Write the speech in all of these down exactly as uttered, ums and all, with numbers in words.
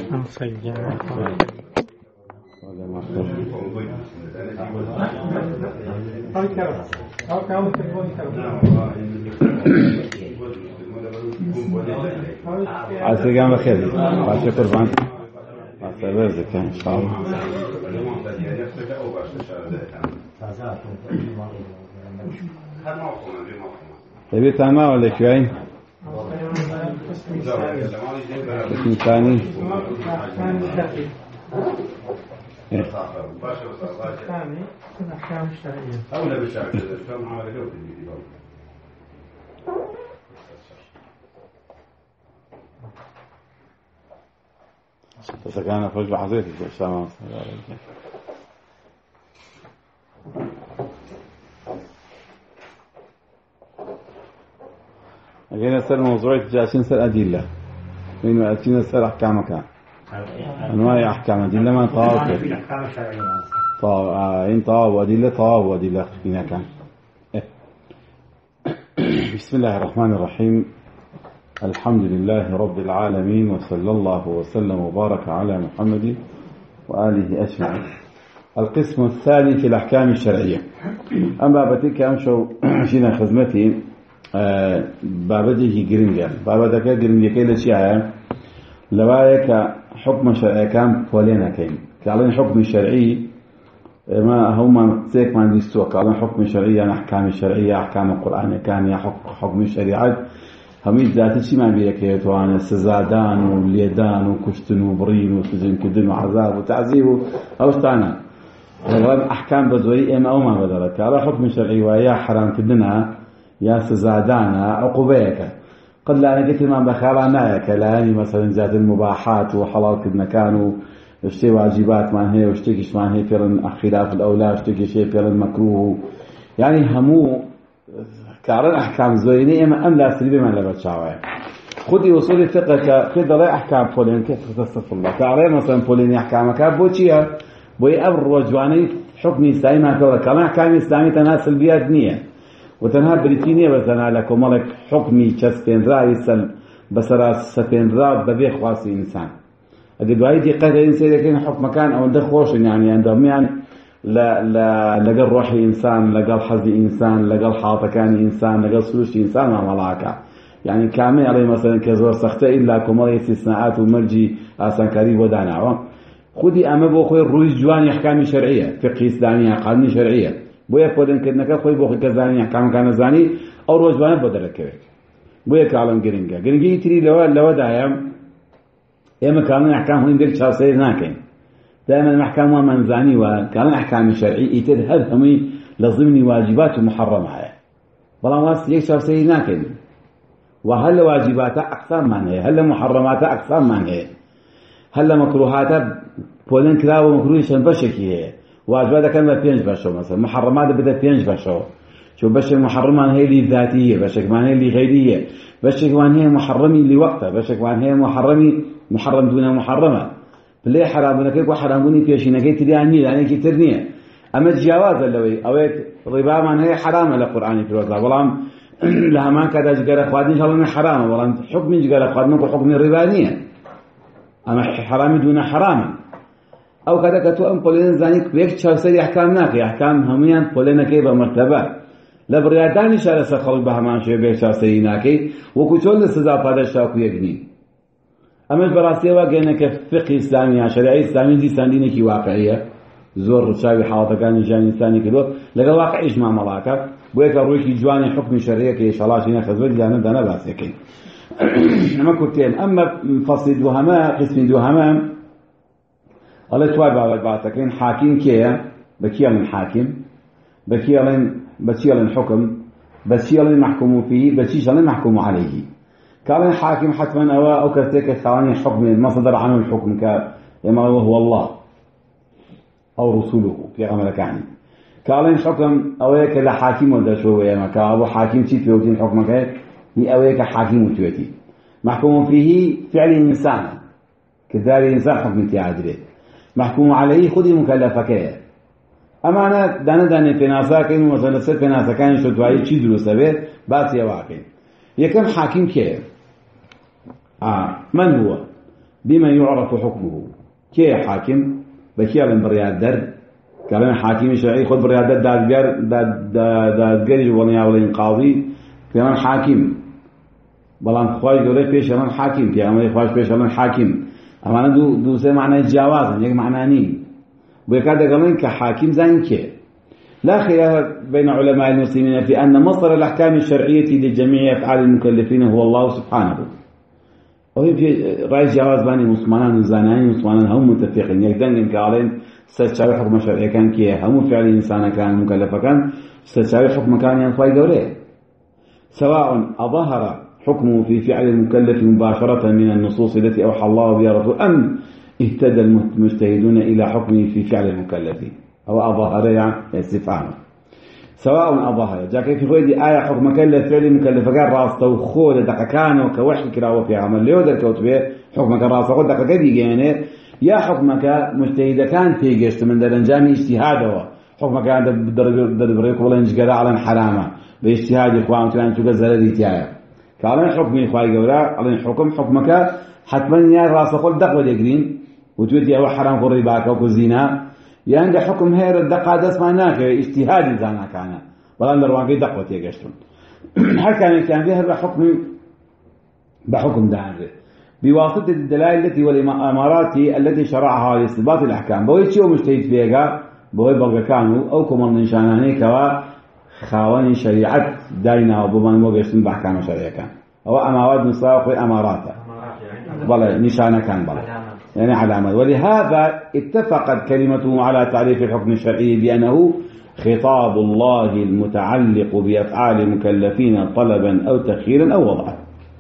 عسى قام خير عسى قربان عسى برزك إن شاء الله. تبي تما ولا شوي؟ اسم ثاني. ثاني أحكام الشرعية. أولى بالشرع الإسلام على جودة الجديد. فسكان فرج حضرتك السلام. أجينا نسأل موضوع جالسين نسأل أدلة. من أجينا نسأل أحكام كان. أنواع أحكام أدلة ما طاوع. طاوع إن طاوع أدلة طاوع أدلة فينا كان. بسم الله الرحمن الرحيم. الحمد لله رب العالمين وصلى الله وسلم وبارك على محمد وآله أجمعين. القسم الثاني في الأحكام الشرعية. أما بتلك أمشوا شينا خدمتي آه بابدي جرينجا بابدك جرينجا كيل شيء لوايك حكم شرعي كان فولينا كين كعلن حكم شرعي ما هم سيك ما نستوى كعلن حكم شرعي أنا أحكام شرعية أحكام القرآن كان يا حكم الشريعة هميد ذات شيء ما بيك وانا سزادان واليدان وكشتن وبرين وسجن كدن وعذاب وتعذيب أو استعنا غير أحكام بزوي إما أو ما بدلك على حكم شرعي ويا حرام كدنها يا سزادانا عقوبيك قد لا أنا قلت ما بخالانا كلاني مثلا ذات المباحات وحلال كدنا كانوا اشتي واجبات ما هي واشتكيش ما هي فيرن خلاف الأولى اشتكي شيء فيرن مكروه يعني همو كارن أحكام زويني إما أم لا سلبي من لبت شعوية خذي وصول الفقه خذ لا أحكام فلان كيف تصف الله تعالى مثلا فلان أحكامك بوشيا بوي أمر وجواني حكم إسلامي ما كذا كلام أحكام إسلامي تناسل بيا دنيا وتنها بريتينيا بزنا لكم ملك حكمي كسبين رأي سل بسرعة سبين رأي ببيع خاص إنسان أجد وايد يقدر إنسان لكن حكم مكان أو دخوش يعني عندهم يعني لا لا لقى روحي إنسان لقى الحظي إنسان لقى الحاطة كان إنسان لقى السلوش إنسان ما ملاك يعني كامل عليه مثلا كزور سخته إلا كمال استثناءات ومرجي آسان كريم ودانا خدي أما بوخي الرويز جواني أحكام شرعية فقه إسلامي قانون شرعية بويا فودن كدنك خوي بوخي كزاني أحكام كان زاني أو رويز جواني بدلك كبير بويا كعلم جرينجا جرينجي تري لو لو دايم إما كانوا أحكام هم ديك شخصية ناكين دائما المحكمة من زاني وكان أحكام شرعي يتذهب همي لضمن واجبات ومحرمة بلا واس يكشف سي لكن وهل واجباتها أقسام معناها هل محرماتها أقسام معناها هل مكروهاتها بولن كلا ومكروه شن بشكي هي واجباتها كان ما بينج بشو مثلا محرماتها بدها بينج بشو شو بش المحرمة هي اللي ذاتية بشك ما هي اللي غيرية بشك ما هي محرمي لوقتها بشك ما هي محرمي محرم دون محرمة بلي حرام نكيك وحراموني فيشي نكيت لي عني يعني كترنيه أما الجواز اللوي أويت ربا من هي حرام على القرآن في الوضع والله لها ما كذا جقال أخواتي إن شاء الله حرام والله حكم جقال أخواتي نقول حكم الربانية أما حرام دون حرام أو كذا كتو أم قولين زانيك بيك تشوفسي أحكام ناكي أحكام هميان قولين كيبا مرتبة لبرياداني شارس خلق بها ما شوي بيك تشوفسي ناكي وكتول السزا فادا شاكو يقني أما البراسية واقعنا كفقه إسلامي شرعي إسلامي دي ساندينك واقعية زور رشاوي حاطة كان جاني إنساني كدو لقى واقع إجماع ملاكا بويك رويكي جواني حكم شرعي كي شلاش هنا خزوج لأنا دانا باسيكي أما كنتين أما فصل دوهما قسم دوهما الله توابع والبعثكين حاكم كيا بكيا من حاكم بكيا من بكيا من حكم بكيا من محكوم فيه بكيا من محكوم عليه كان الحاكم حتما أو أو كذلك ثاني حكم ما صدر عنه الحكم كما هو الله أو رسوله في عمل كعني كان الحكم أويك لحاكم ولا شو يا مكان أبو حاكم شيء في وجه الحكم كه هي أويك حاكم وتوتي محكوم فيه فعل إنسان كذلك إنسان حكم تعادله محكوم عليه خذ مكلفك أما أنا دنا دنا في ناسك إنه مثلا ست في ناسك كان شو توعي شيء دروسه به بس يا واقع يكم حاكم كه آه من هو بما يعرف حكمه كي حاكم بكي على بريادر كلام حاكم شرعي خذ بريادر دادجر داد دادجر ولا ولا قاضي كلام حاكم بلان خواي دوري بيش أنا حاكم كي عملي خواش بيش أنا حاكم أما أنا دو دو سه معنى جواز يعني معناني ويكاد قالين كحاكم زين كي لا خلاف بين علماء المسلمين في أن مصدر الأحكام الشرعية لجميع أفعال المكلفين هو الله سبحانه. وهي في رأي جواز بني مسلمان وزانين مسلمان هم متفقين يقدرن قالين ستشارع حكم شرعي كان كي هم فعل إنسان كان مكلف كان ستشارع حكم كان ينفي دوري سواء أظهر حكمه في فعل المكلف مباشرة من النصوص التي أوحى الله بها رسوله أم اهتدى المجتهدون إلى حكمه في فعل المكلفين أو أظهر يعني استفهام سواء أظهر جاء في خويدي آية حكم مكلف فعل مكلف قال راسته وخود دقة كان وكوحي كراوة في عمل ليو ذا الكوتبه حكمك راسته خود دقة كذي يعني يا حكمك مجتهد كان تيجست من درنجام اجتهاده حكمك كان درب درب ريك ولا نجقر على حرامه باجتهاد إخوان كان تقول زلدي تيايا كالين حكمي خواهي قولا علين حكم حكمك حتما يا راسه خود دقة يقرين وتودي أو حرام قري باك أو كزينة يعني حكم هير الدقة دس ما هناك اجتهادي زانا كان ولا نروان في دقة تيجشتون حكى كان فيها بحكم بحكم دانه بواسطة الدلائل التي والأمارات التي شرعها لاستنباط الأحكام بوي شيء مجتهد فيها بوي بلغ كانوا أو كمان من شاناني كوا خوان شريعة داينا وبمان موجشتون بأحكام شرعية كان أو أمارات نصاق أماراته بلا نشانة كان بلا يعني علامة ولهذا اتفقت كلمته على تعريف الحكم الشرعي بأنه خطاب الله المتعلق بأفعال المكلفين طلبا أو تخييرا أو وضعا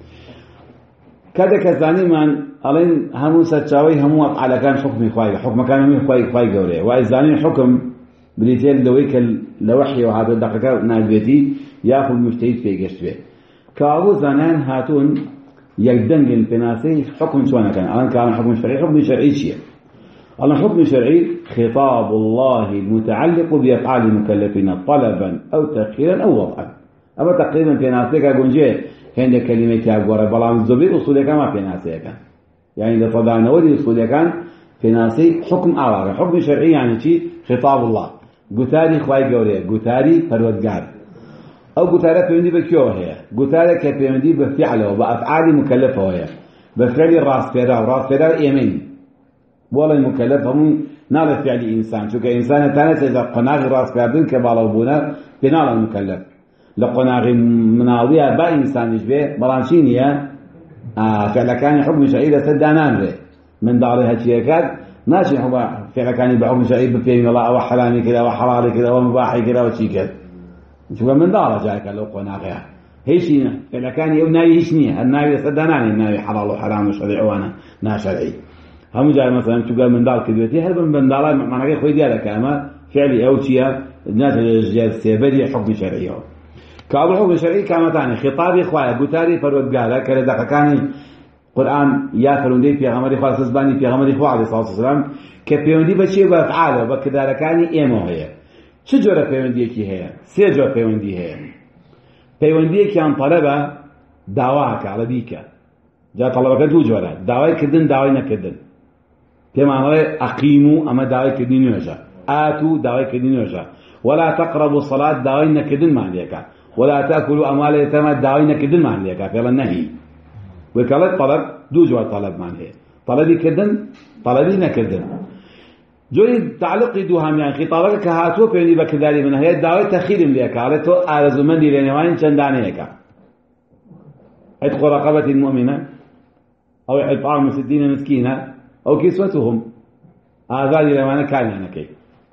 كذا كزاني من ألين همون ستشاوي همو على كان حكم خواي حكم كان همو خواي خواي قولي وإزاني حكم بريتين دويك لوحي وهذا الدقيقة نازبيتي يأخذ مجتهد في قشت به كأبو زانان هاتون يقدنجن بناسي حكم شوانا كان الآن كان حكم شرعي حكم شرعي شيء الآن حكم شرعي خطاب الله المتعلق بأفعال المكلفين طلبا أو تأخيرا أو وضعا أما تقريبا بناسي كأقول هند كلمة كأقوار بلام الزبير أصولي كان ما بناسي كان يعني إذا صدعنا ودي أصولي كان بناسي حكم أعراق حكم شرعي يعني شيء خطاب الله قتاري خواهي قولي قتاري فروتقار أو قتارة بيمدي بكيوه هي قتارة كبيمدي بفعله وبأفعال مكلفة هي بفعل الراس فيرا وراس فيرا إيمين ولا المكلف هم نال فعل إنسان شو كإنسان تانس إذا قناغ راس فيردن كبالا وبونا بنال المكلف لقناغ مناوية با إنسان يشبه برانشينية آه فعل كان حكم شعير سدانان به من دارها شيكات ناشي هو فعل كان بحكم شعير بفعل الله أو حلالي كذا وحراري كذا ومباحي كذا وشيكات شو من دارة جايك لو قناغها هيشينا فعل كان يوناي هيشنيه الناوي سدانان الناوي حلال وحرام وشرعي وانا نا شرعي هم جاي مثلا تقول من دار كذبتي هل من دار معناه خوي ديالك أما فعلي أو شيء الناس الجالس سيبدي حكم شرعي كأول حكم شرعي كما تاني خطابي خوايا قتاري فرود قاله كذا دقة كاني قرآن يا فلوندي في غمري خالص زباني في غمري خوا عليه الصلاة والسلام كبيوندي بشيء بفعاله بكذا كاني إيمو هي شجرة بيوندي كي هي سجرة بيوندي هي بيوندي كان طلبة دعواك على بيكا جاء طلبة كدوجورة دعوي كدن دعوي نكدن كما أقيموا أما دعوي كدن يوجا آتوا دعوي كدن يوجا ولا تقربوا الصلاة دعوي نكدن ما عليك ولا تأكلوا أموال اليتامى دعوي نكدن ما عليك فعلا النهي وكالة طلب دوجورة طلب ما عليه طلبي كدن طلبي نكدن جوي تعلق دوهم يعني خطابك كهاتو بيني بكذالي من هي دعوي تخير لك على تو أرزو من دي لنوان چندانيك عتق رقبة المؤمنة أو إطعام ستين مسكينة أو كسوتهم هذا اللي لما أنا كان أنا كي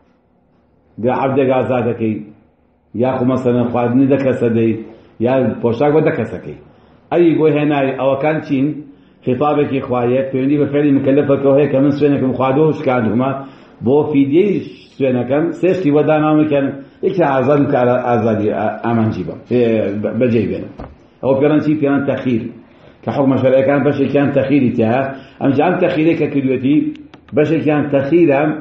جا عبد جازاك كي يا خو مثلا خادني دكسدي يا بوشاك ودكسكي أي جوه هنا أو كان شين خطابك إخوائي فيني بفعل مكلفك وهي كمان سوينك مخادوش كانهما بو فيدي سوينكم سيستي ودانام كان إيش عزاد على عزادي أمان جيبه بجيبنا أو بيران شيء بيران تأخير كحكم شرعي كان بس كان تأخير تها أم جام تأخيرك كدوتي بس كان تأخيرا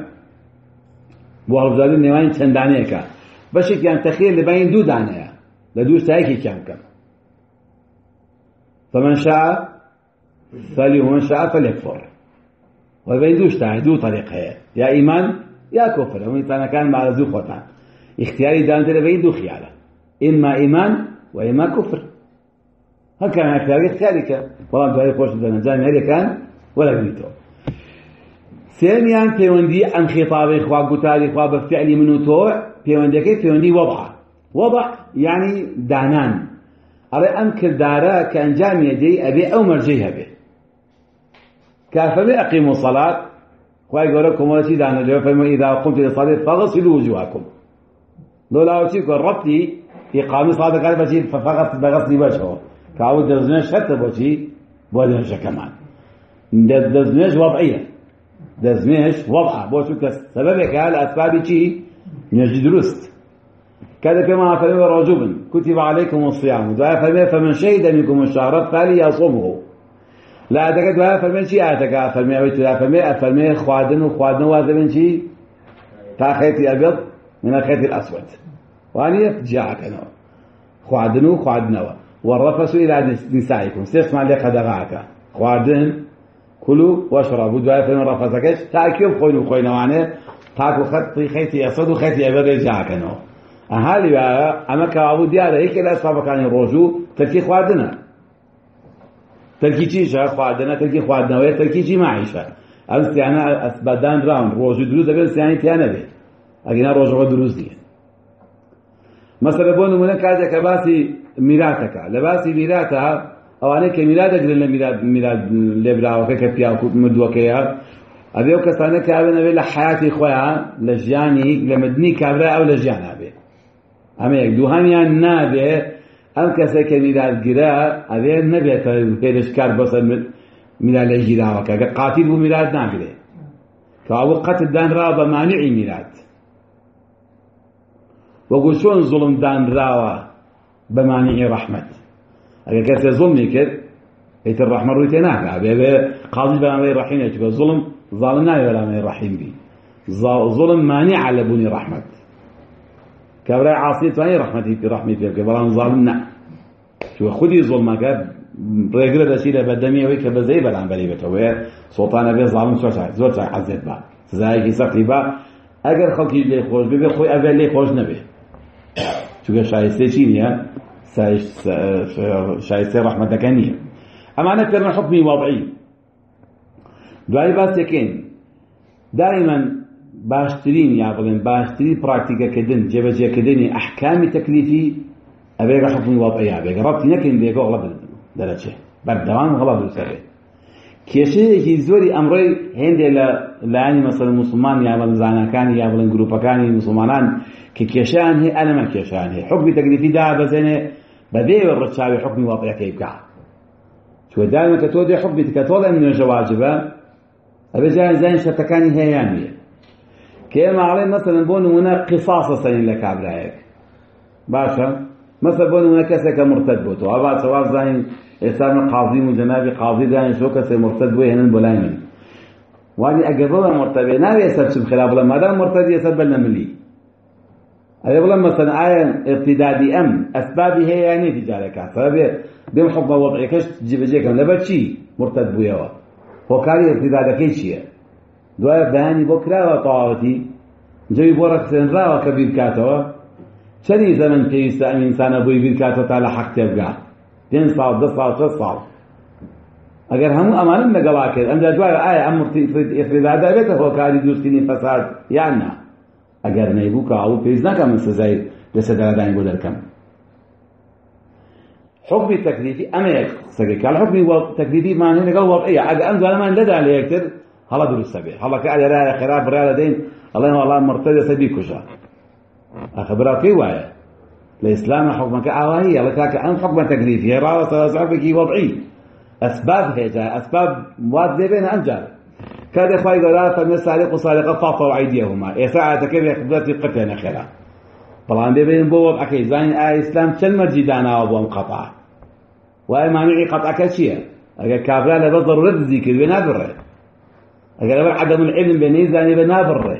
وهالزاد النوين تندانيك بس كان تأخير لبين دو دانيا لدو سايك كان كم فمن شاء فلي ومن شاء فليكفر وبين دوش تاع دو طريق هي يا إيمان يا كفر ومن إنسان كان مع زو خوتان اختياري دانتر بين دو خياله إما إيمان وإما كفر هل كان اختياري اختيارك والله أنتوا هاي خوش بدنا جاني هذا كان ولا بيتو ثانيا بيوندي عن خطاب إخوة قتال إخوة بفعل منو توع بيوندي كيف بيوندي وضع وضع يعني دانان أرى أنكر دارا كان جامع دي أبي أو مرجيها به كافة أقيموا الصلاة خواهي يقول لكم ولا شيء دانا اليوم فإما إذا قمت للصلاة فغسلوا وجوهكم لولا أوتيكم ربطي إقامة صلاة قال بشي ففقط بغسل وجهه كعود دزناش حتى بشي بودنش كمان دزناش وضعية دزناش وضعه بوشو كسببك هذا أسباب شيء نجد درست كذا كما فلما رجبا كتب عليكم الصيام دعاء فمن شهد منكم الشهر فليصومه لا أتكلم دعاء فمن شيء أتكلم فمن أبيت دعاء فمن فمن خوادن وخوادن وهذا من شيء تأخذ أبيض من الخيط الأسود وأنا جاءك أنا خوادن وخوادن والرفس إلى نسائكم سيسمع لك دعاءك خوادن كلوا واشربوا دعاء فمن رفسكش تأكيد خوين وخوين وعنه تأكل خط خيط أسود وخيط أبيض جاءك أنا أهالي بقى أما كابو ديارة هيك الأسباب كان الرجوع تركي خوادنا تركي تيجا خوادنا تركي خوادنا ويا تركي تي معيشة أمس يعني أسبادان راون رجوع دروز أبي يعني تيانا به أجينا رجوع دروز دي مثلا بقول من كذا كباسي ميراثك لباسي ميراثها أو أنا كميراثك للا ميراث ميراث لبرا وككتيا مدوكيا أبي وكسانة كابنا بلا حياتي خويا لجاني لمدني كابرا أو لجانا به أما يقدوهانيان نابه أم كسي كميلاد قراء أبي نبي تهيدش كار بصر ميلاد الجراء وكا قاتل بميلاد ناقله فأو قتل دان رابا مانعي ميلاد وقل شون ظلم دان رابا بمانعي رحمة أكا كسي ظلمي كد ايت الرحمة رويتناك أبي أبي قاضي بلامي رحيم يتبقى ظلم ظالمنا بلامي رحيم بي ظلم مانع على بني رحمة كبراء عاصية وهي رحمتي في رحمتي كبران ظالمنا شو خدي ظلمك رجل رسيلة بدمية ويك بزي بلان بريبته وهي سلطان أبي ظالم سوى زور سوى عزيز با سزايك سقطي با أجر خلقي لي خوش ببي خوي أبي لي خوش نبي شو شايسة شينيا شايسة رحمتك كنية أما أنا كرنا حكمي وضعي دعي باس يكين دائما باشترين يا بلين باشتري براكتيكا كدن جبجة كدني أحكام تكليفي أبيك حكمي وضعي أبيك ربطي نكين بيك أغلب درجة بردوان غلط وسبب كيشي يزوري أمري هندي لا لاني مثلا مسلمان يا بلين زانا كان يا بلين جروبا كان مسلمانان كيشان هي أنا ما كيشان هي حكمي تكليفي ده بزينه بدي الرشاوي حكمي وضعي كيبكع شو دائما كتودي حكمي كتوضع من الجواجبة أبي جاي زين شتكاني هي يعني كما عليه مثلا بون هنا قصاص سنين لك عبرايك باشا مثلا بون هنا كسك مرتد بوتو أبا سواء زين إسلام قاضي وجنابي قاضي زين شو كسك مرتد بوه هنا بولايمن واني أقبضها مرتبه نابي يسبسب خلاف لما دام مرتد يسبب لنا ملي أقبضها مثلا آية ارتدادي أم أسبابي هي يعني تجارك سبب بهم حكم وضعي كش تجيب جيكم لبتشي مرتد بويا هو كاري ارتدادك ايشيه دواء بياني بكرة وطاوتي جاي بورك سنرا وكبير كاتوا شني زمن كيس أن إنسان أبوي بير كاتوا تعالى حق تبقى تين صار دس صار ثلاث صار أجر هم أمان من جواك أم دواء آية أمر يفرد هذا بيته هو كاري دوسكني فساد يعني أجر نيبوك أو بيزنا كم سزاي لسدرا داين بدر كم حكم التكليفي أميك سجك على حكم التكليفي ما هنا جو وضعية أجر أنت أنا ما ندى عليه كتير هلا درس به هلا كأجر يا خراب ريال دين الله والله مرتدى سبيكوشا أخبرك وايا الإسلام حكمك أواهي الله كاك أن حكم تكليفي رأى صعبك وضعي أسباب هي أسباب مواد بين أنجار كاد إخوائي قال فمسارق وسارقة فاطوا أيديهما إساعة كيف يقبلت القتلين أخيرا طبعا بين بوضع أكيد زين آي إسلام كل مجدانا وضوم قطع وآي مانعي قطع كشيء أجل كابلا لبس ضرورة الذكر بنابره أجل عدم العلم بني زاني بنابره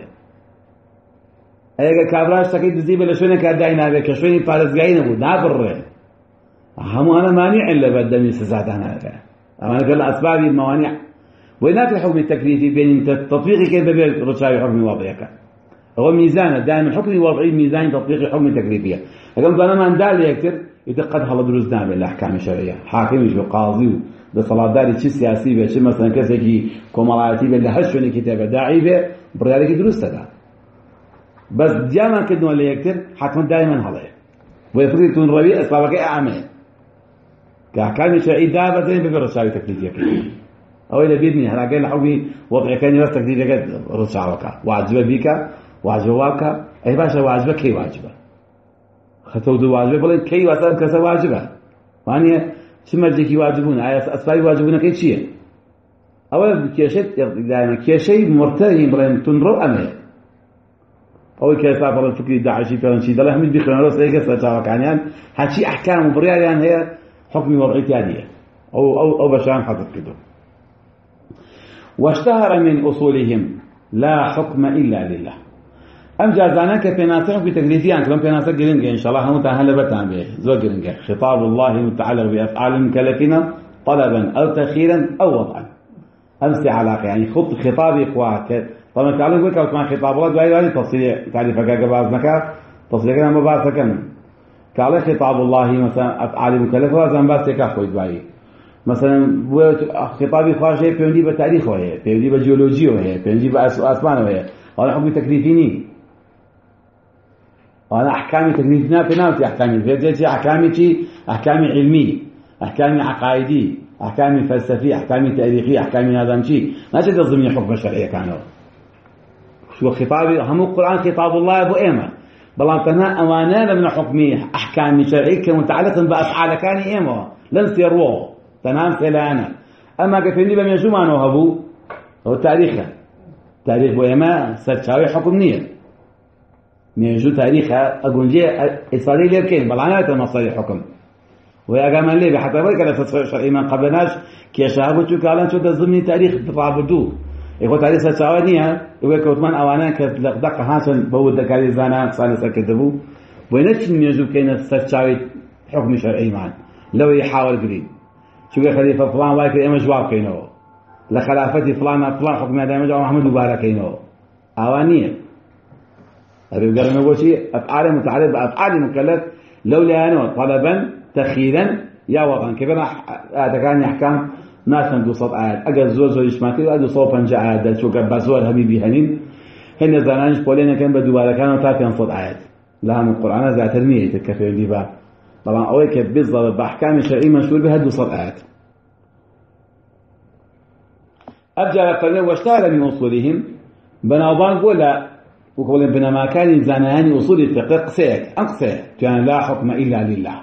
أجل كابلا اشتكيت بزيبه لشوني كادعينا بك شوني فارزقعين أبو نابره هم أنا مانع إلا بدأ من سساعتنا أما أنا كل أسبابي الموانع وينافي الحكم التكليفي بين تطبيقي كيف بين رشاوي حكم وضعك هو ميزان دائما الحكم الوضعي ميزان تطبيق حكم تكليفية لكن أنا ما ندال يكتر يتقد هلا دروس نابع الأحكام الشرعية حاكم يجوا قاضي بصلاة داري شيء سياسي به شيء مثلا كسي كمالاتي به لهشوني كتابة داعي به بريالك دروس تدا بس دائما كدنا اللي يكتر حتما دائما هلا ويفرق تون ربي أسبابك أعمى كأحكام الشرعية دابا زين بفرشاوي تكليفية أو إذا بيدني هلا قال حبي وضع كان بس تكليفية رشاوك واجب بيك واجب واك أي باشا واجبه كي واجبه خطود واجبه بلين كي واسم كسر واجبه وانيا شو مجدي واجبون على أسباب واجبون كي شيء أول كيشت دائما كيشي مرتين بلين تنرو أمه أو كيسا بلين فكري داعشي فلان شيء ده هم بيخلون رأس أي قصة جاوك عنيان هالشيء أحكام وبريال يعني هي حكم وضعي تادية أو أو أو بشان حضر كده واشتهر من أصولهم لا حكم إلا لله أم جازانك في ناسخ بتكليفيان كلام في ناسخ جرينجا إن شاء الله هم تهلا بتعم به زو جرينجا خطاب الله متعلق بأفعال المكلفين طلبا أو تأخيرا أو وضعا أمس علاقة يعني خط خطاب إخوات طبعا تعلم بك أو كمان خطاب الله دعي دعي تصريح تعرف كذا بعض نكا تصريح كذا ما بعض سكن تعلم خطاب الله مثلا أفعال المكلفة لازم بس تكافؤ دعي مثلا خطاب إخوات شيء بيندي بتاريخ وهي بيندي بجيولوجيا وهي بيندي بأسمان وهي هذا حكم تكليفيني وأنا أحكامي تكليفنا في ناوتي أحكامي فيديتي أحكامي شيء أحكامي علمي أحكامي عقائدي أحكامي فلسفي أحكامي تاريخي أحكامي هذا شيء ما تقدر ضمن حكم الشرعية كانوا شو خطابي هم القرآن خطاب الله أبو إيما بلان تنا أمانة من حكمي أحكامي شرعية كمتعلقة بأفعال كان إيما لن سيروه تنام سلانا أما كفيني بميجو ما نوهبو هو تاريخه تاريخ بو إيما ستشاوي حكم نية ميجو تاريخها أقول جي إصرائيل يركين بلعنات المصاري حكم ويا لي بحتى ذلك لا تصير إيمان قبلناش كي شهابو تكالن شو تزمني تاريخ بتعبدو يقول تاريخ ستشاوانيها يقول كوتمان أوانا كدقدق هاشن بود ذكاري زانا صار سكتبو وينش ميجو كين ستشاوي حكم شرعي معا لو يحاول قريب شو خليفة فلان وايك إما جواب كينو لخلافتي فلان فلان حكم هذا مجا محمد مبارك كينو أوانية أبي قال نقول شيء أفعال متعلق بأفعال المكلف لولا أنه طلبا تخيلا يا وطن كيف أنا هذا كان يحكم ناس عنده صوت عاد أجل زوج زوج إشماكي وعنده صوت فنجا عاد شو كبزور حبيبي هنين هن زنانش بولينا كان بدوبارة كانوا تافين صوت عاد لها من القرآن ذات ترمية الكفير اللي طبعا أول كيف بالضبط بأحكام الشرعية مشهور بها دو صوت عاد أرجع لقلنا واشتهر من أصولهم بناضان ولا وقولن بنا كان زناني أصول الفقه قسيك أقسيك كان لا حكم إلا لله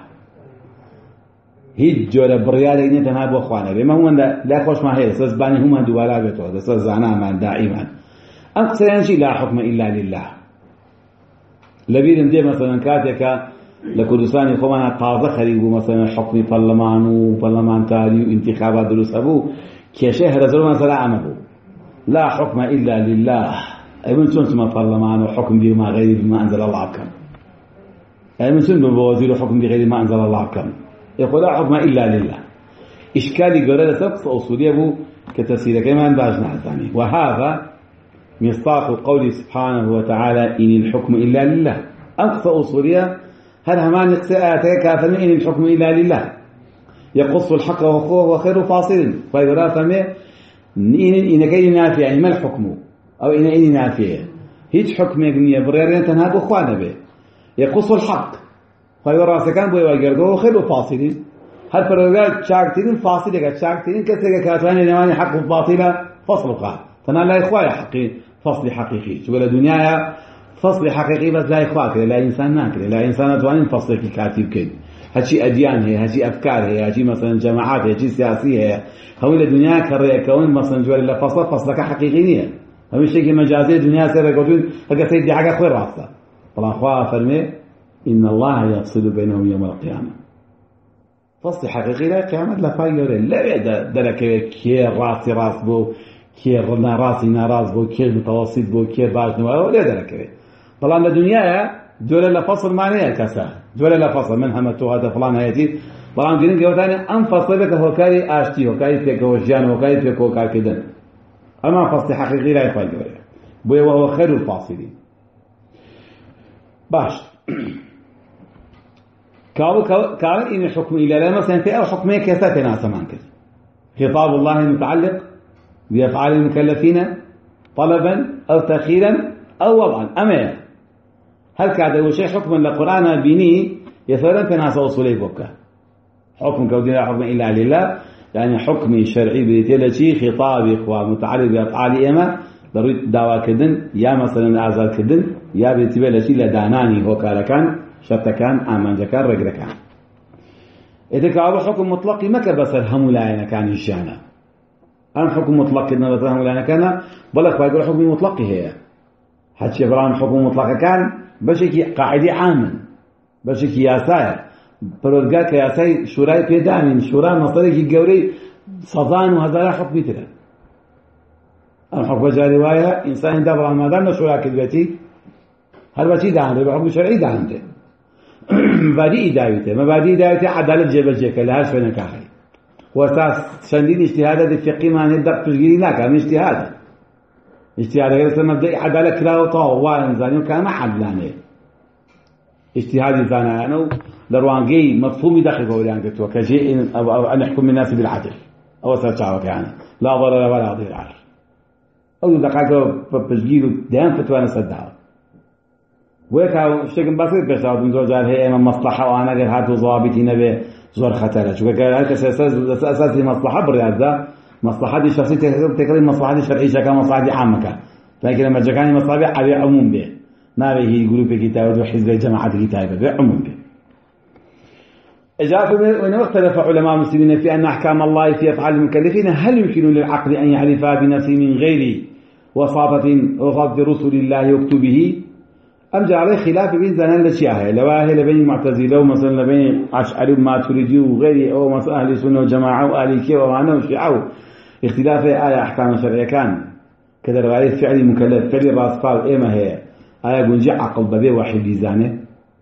هيج جورا بريالة إني تنابو أخوانا بما هو لا خوش ما هي سزباني هم دولا بيتو سزانا من دائما أقسيك شيء لا حكم إلا لله لبيرم دي مثلا كاتك لكردستان خونا تازه خريبو مثلا حكم برلمان وبرلمان تاري وانتخابات دروس أبو كشهر رزلو مثلا عمبو لا حكم إلا لله أي من سنة ما برلمان وحكم بما غير بما أنزل الله بكم أي من سنة بوزير وحكم بغير ما أنزل الله بكم يقول لا حكم إلا لله إشكالي قرر سبس أصولي أبو كتفسير كمان باجنا الثاني وهذا مصداق قول سبحانه وتعالى إن الحكم إلا لله أقصى أصولية هل همان إقساءاتك كافر إن الحكم إلا لله يقص الحق وهو خير فاصل فإذا فهمه إن إن كي نافع يعني ما الحكم أو إن إن نافع هيج حكم يجني بريرين تنهب أخوانا به يقص الحق فإذا رأس كان بوي وجرجو خير فاصل هل فرجال شاكتين فاصل كذا شاكتين كسر كاتوان يعني حق باطلة فصل قا تنال لا إخوة حقي فصل حقيقي شو قال الدنيا فصل حقيقي بس لا إخوة كده لا إنسان ناكل لا إنسان توانين فصل كاتب كده هالشيء أديان هي هالشيء أفكار هي هالشيء مثلا جماعات هي هالشيء سياسية هي هون الدنيا كريه كون مثلا جوال لا فصل فصلك حقيقية هم الشيء مجازي الدنيا سير يقولون هذا سيد حاجة خير راسه طبعا أخوة فرمي إن الله يفصل بينهم يوم القيامة فصل حقيقي لا قيامة لا فاير لا دلك كير راسي راس بو كير راسي ناراس بو كير متوسط بو كير باش نوا ولا دلك طبعا الدنيا دولة لا فصل معناها كسا دولة لا فصل من همتو هذا فلان هيتي طبعا جنين قوتاني أنفصل بك هو كاري آشتي هو كاري تيك وجيان هو كاري تيك هو كار كدن أما فصل حقيقي لا يخوي قوله بوي وهو خير الفاصلين باش كاو كان إن الحكم إلى لا مثلا في أو حكمية كيساتنا سمان كذا خطاب الله المتعلق بأفعال المكلفين طلبا أو تأخيرا أو وضعا أما هل كاد وشيء حكم القرآن بيني يفرن في ناس وصولي بوكا حكم كودنا حكم إلا لله يعني حكم شرعي بيتلشي خطاب إخوة متعلق بأفعال إما ضروري دعوة كدن يا مثلا أعزال كدن يا بيتبلشي لداناني هو كان شرط كان آمان كان رجل كان إذا كان حكم مطلق ما كبس الهم لا كان يشانا أنا حكم مطلق إنه بسهم لا كان بلك باقي حكم مطلق هي حتى بران حكم مطلق كان بشكي قاعدة عام بشكي ياساير برودجا كياساي شوراي بيدامين شورا مصدرك الجوري صدان وهذا حكم مثله أنا حكم جاري رواية إنسان دبر ما دام شورا كذبتي هل بشي دهانه بحكم شرعي دهانه مبادئ داويته مبادئ داويته عدالة جبل جكل هاش في نكاحي وأساس شديد اجتهاد الفقه ما نقدر تجري لك من اجتهاد اجتهاد غير مبدئ عدالة كلا وطاع وانزاني وكان عدلانه اجتهادي زانا أنا لروانجي مفهومي داخل قولي أنك تو كشيء أو أن أحكم الناس بالعدل أو سرچاوك يعني لا ضرر ولا ضرار أو دقائق بتجيله دام فتوى نصدها ويكا بشكل بسيط بيشتغل من زوجات هي إما مصلحة وأنا غير هاتو ضوابطي نبي زور خطرة شو كان هيك أساس أساسي مصلحة بالرياض ده مصلحة دي شخصية تكلم مصلحة دي شرعية كان مصلحة دي عامة كان لكن لما جاكاني مصلحة على عموم به ما به يقولوا في كتاب وحزب الجماعة كتاب به عموم به إجابة وإنه اختلف علماء المسلمين في أن أحكام الله في أفعال المكلفين هل يمكن للعقل أن يعرفها بنفسه من غير وصافة وصافة رسل الله وكتبه أم جاء عليه خلاف بين زنان الأشياء لواهي لبين المعتزلة ومثلا لبين أشعري وماتريدي وغيره أو مثلا أهل السنة والجماعة وأهل كي ومعنى وشيعة اختلاف آية أحكام شرعية كان كذا رواية فعل مكلف فعل راس قال إيه ما هي آية قنجي عقل ببي واحد بيزانه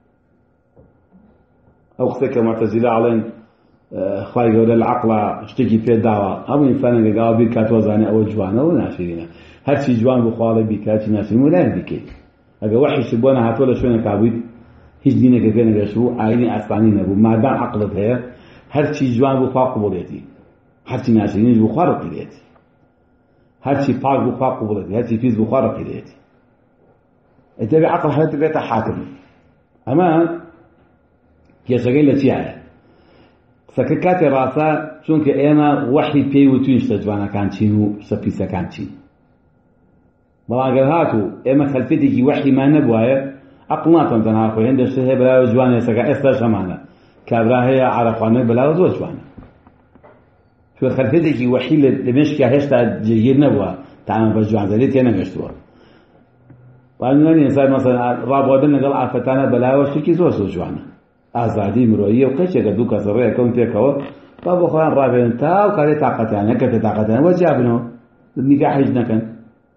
أو خسك معتزلة علين خواهي قول العقل اشتكي في الدعوة أو إنسان قال بيكات وزانه أو جوانه وناشرينه هرشي جوان بخوالي بيكات ناشرين ولا بيكي اگه وحی شبونه هاتوله شونه کابید هیچ دینه که کنه بشو عینی اصلانی نبود مادام عقلت هست هر چی جوان بخوا قبولیتی هر چی ناشرینش بخوا رقیلیتی هر چی پاک بخوا قبولیتی هر چی فیز بخوا رقیلیتی اتبع عقل حالت بيت حاكم اما كيشغل لتيعه سككات راسا چونك ايما وحي بيوتوش تجوانا كان چينو سبيسا كان چين بلاغر هاتو اما خلفتي وحي ما نبوايه اقناطا تنها خو عند الشهي بلا جوانا سكا استا شمانا كابرا هي عرفانه بلا زو جوانا شو خلفتي وحي لمشكا هشتا جير نبوا تعامل بجوان زليت انا مشتوا قالنا الانسان مثلا رابو دنا قال عفتانا بلا وشكي زو زو جوانا ازادي مرويه وكيش قدو كسره كون تيكو بابا خوان رابين تا وكاري طاقه يعني كته طاقه وجابنه النكاح حجنا كان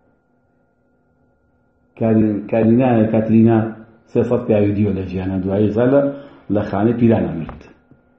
كارينا كاترينا سيصف يا فيديو لجيانا دواي زاله لخانه بيرانا مرت